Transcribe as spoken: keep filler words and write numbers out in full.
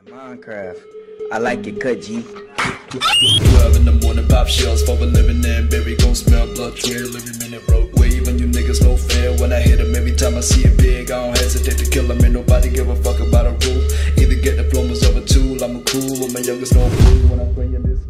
Minecraft. I like it cut, G. twelve in the morning, pop shells for a living and berry gon' smell blood trail every minute. Road wave and you niggas no fair. When I hit 'em, every time I see it big, I don't hesitate to kill 'em. Ain't nobody give a fuck about a rule. Either get diplomas of a tool. I'm a cool with my youngest no fool when I'm bringing this.